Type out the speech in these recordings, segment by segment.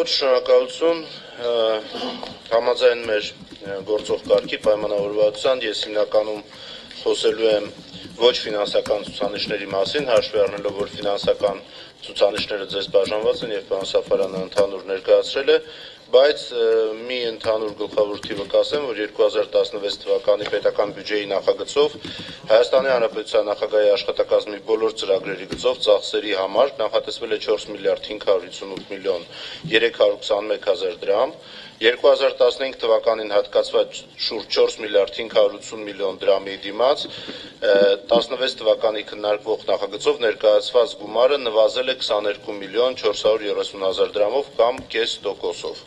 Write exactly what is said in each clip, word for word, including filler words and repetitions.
Ոչ շնորհակալություն, համաձայն մեր գործող կարգի պայմանավորվածության ես հիմնականում խոսելու եմ ոչ ֆինանսական ցուցանիշների մասին, հաշվի առնելով, որ ֆինանսական ցուցանիշները ձեզ բաժանված են եւ պարոն Սաֆարյանը ընդհանուր ներկայացրել է, բայց մի ընդհանուր գլխավոր թիվը կասեմ, որ երկու հազար տասնվեց թվականի պետական բյուջեի նախագծով Հայաստանի Հանրապետության նախագահի աշխատակազմի բոլոր ծրագրերի գծով ծախսերի համար նախատեսվել է չորս միլիարդ հինգ հարյուր հիսունութ միլիոն երեք հարյուր քսանմեկ հազար դրամ, երկու հազար տասնհինգ թվականին հատկացված շուրջ չորս միլիարդ հինգ հարյուր ութ միլիոն դրամի դիմաց տասնվեց թվականի քննարկվող նախագծով ներկայացված գումարը նվազել է քսաներկու միլիոն չորս հարյուր երեսուն հազար դրամով կամ կես տոկոսով։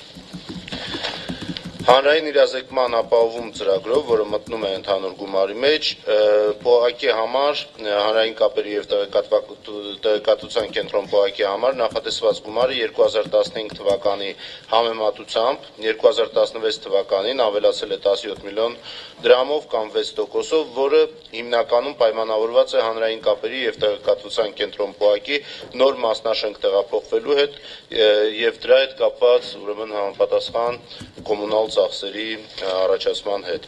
Հանրային իրազեկման ապահովում ծրագրով, որը մտնում է ընդհանուր գումարի մեջ, փողակի համար, հանրային կապերի և տեղեկատվության կենտրոն փողակի համար նախատեսված գումարը երկու հազար տասնհինգ թվականի համեմատությամբ երկու հազար տասնվեց թվականին ավելացել է տասնյոթ միլիոն դրամով կամ վեց տոկոսով, որը հիմնականում պայմանավորված է հանրային կապերի և տեղեկատվության կենտրոն փողակի նոր մասնաշենք տեղափոխվելու հետ և դրա հետ կապված ուրեմն համապատասխան կոմունալ ծախսերի առաջացման հետ։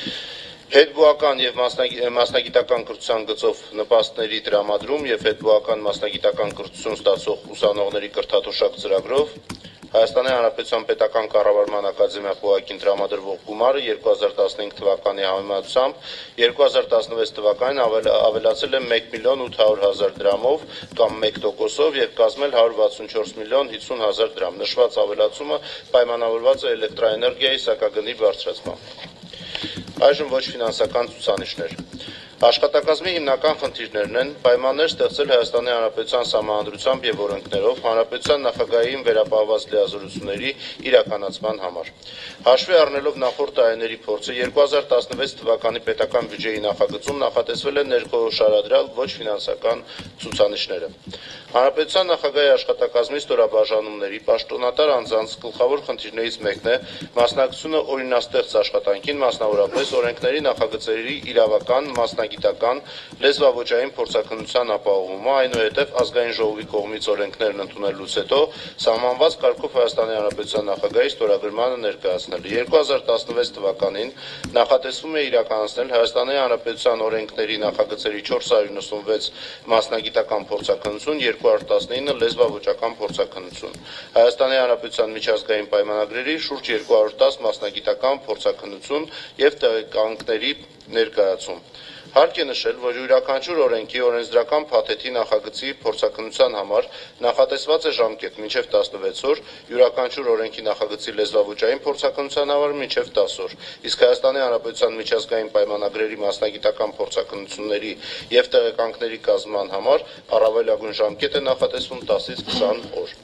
Հետբուական և մասնագիտական կրթության գծով նպաստների տրամադրում և հետբուական մասնագիտական կրթություն ստացող ուսանողների կրթաթոշակ ծրագրով Հայաստանի Հանրապետության պետական կառավարման ակադեմիա փողակին տրամադրվող գումարը երկու հազար տասնհինգ թվականի համեմատությամբ երկու հազար տասնվեց թվականին ավելացել է մեկ միլիոն ութ հարյուր հազար դրամով կամ մեկ տոկոսով և կազմել հարյուր վաթսունչորս միլիոն հիսուն հազար դրամ։ Նշված ավելացումը պայմանավորված է էլեկտրաէներգիայի սակագնի բարձրացմամբ։ Այժմ ոչ ֆինանսական ցուցանիշներ։ Աշխատակազմի հիմնական խնդիրներն են պայմաններ ստեղծել Հայաստանի Հանրապետության Սահմանադրությամբ և օրենքներով Հանրապետության նախագահային վերապահված լիազորությունների իրականացման համար։ Հաշվի առնելով նախորդ տարիների փորձը երկու հազար տասնվեց թվականի պետական բյուջեի նախագծում նախատեսվել է ներխուժարադրել ոչ ֆինանսական ցուցանիշները։ Հանրապետության նախագահի աշխատակազմի ստորաբաժանումների պաշտոնատար անձանց գլխավոր խնդիրներից մեկն է մասնակցությունը օրինաստեղծ աշխատանքին, մասնավորապես օրենքների նախագծերի իրավական, մասնագիտական, լեզվաոճային փորձաքննության ապահովումը, այնուհետև ազգային ժողովի կողմից օրենքներն ընդունելուց հետո սահմանված կարգով Հայաստանի Հանրապետության նախագահի ստորագրմանը ներկայացնել։ երկու հազար տասնվեց թվականին նախատեսվում է իրականացնել Հայաստանի Հանրապետության օրենքների նախագծերի չորս հարյուր նվսանվեց մասնագիտական փորձաքննություն, երկու հարյուր տասնինը լեզվաոճական փորձաքննություն։ Հայաստանի Հանրապետության միջազգային պայմանագրերի շուրջ երկու հարյուր տասը մասնագիտական փորձաքննություն և տեղեկանքների ներկայացում։ Հարկ է նշել, որ յուրաքանչյուր օրենքի օրենսդրական փաթեթի նախագծի փորձաքննության համար նախատեսված է ժամկետ մինչև տասնվեց օր, յուրաքանչյուր օրենքի նախագծի լեզվաոճային փորձաքննության համար մինչև տասը օր, իսկ Հայաստանի Հանրապետության միջազգային պայմանագրերի մասնագիտական փորձաքննությունների և տեղեկանքների կազմման համար առավելագույն ժամկետ է նախատեսվում տասից քսան օր։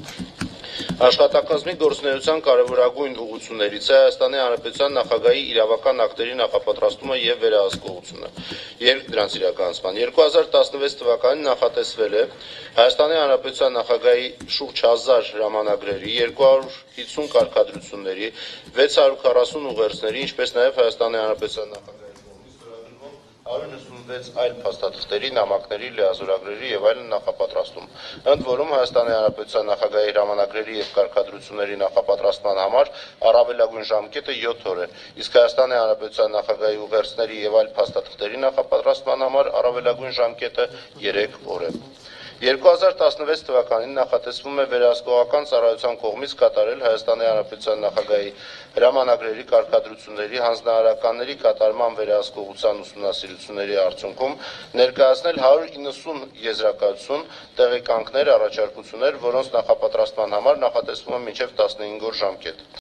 Աշխատակազմի գործունեության կարևորագույն ուղղություններից է Հայաստանի Հանրապետության նախագահի իրավական ակտերի նախապատրաստումը և վերահսկողությունը դրանց իրականացման։ երկու հազար տասնվեց թվականին նախատեսվել է Հայաստանի Հանրապետության նախագահի շուրջ հազար հրամանագրերի, երկու հարյուր հիսուն կարգադրությունների, վեց հարյուր քառասուն ուղերձների, ինչպես նաև Հայաստանի Հանրապետության նախագահի հարյուր նվսանվեց այլ փաստաթղթերի, նամակների, լիազորագրերի և այլն նախապատրաստում։ Ընդ որում Հայաստանի Հանրապետության նախագահի հրամանագրերի և կարգադրությունների նախապատրաստման համար առավելագույն ժամկետը յոթ օր է, իսկ Հայաստանի Հանրապետության նախագահի ուղերձների և այլ փաստաթղթերի նախապատրաստման համար առավելագույն ժամկետը երեք օր է։ երկու հազար տասնվեց թվականին նախատեսվում է վերահսկողական ծառայության կողմից կատարել Հայաստանի Հանրապետության նախագահի հրամանագրերի, կարգադրությունների, հանձնարարականների կատարման վերահսկողության ուսումնասիրությունների արդյունքում ներկայացնել հարյուր իննսուն եզրակացություն, տեղեկանքներ, առաջարկություններ, որոնց նախապատրաստման համար նախատեսվում է մինչև տասնհինգ օր ժամկետ։